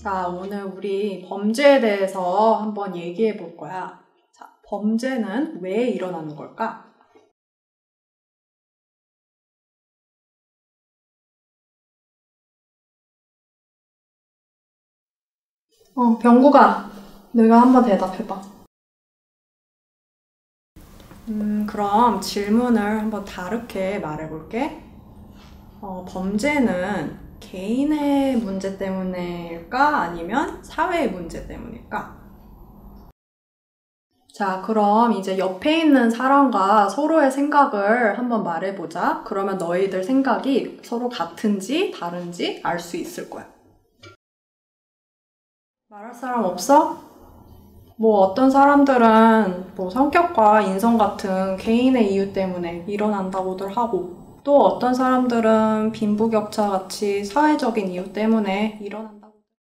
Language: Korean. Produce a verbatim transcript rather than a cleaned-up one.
자, 오늘 우리 범죄에 대해서 한번 얘기해 볼 거야. 자, 범죄는 왜 일어나는 걸까? 어, 병구가, 내가 한번 대답해봐. 음, 그럼 질문을 한번 다르게 말해볼게. 어, 범죄는 개인의 문제 때문일까? 아니면 사회의 문제 때문일까? 자, 그럼 이제 옆에 있는 사람과 서로의 생각을 한번 말해보자. 그러면 너희들 생각이 서로 같은지 다른지 알 수 있을 거야. 말할 사람 없어? 뭐 어떤 사람들은 뭐 성격과 인성 같은 개인의 이유 때문에 일어난다고들 하고, 또 어떤 사람들은 빈부격차 같이 사회적인 이유 때문에 일어난다고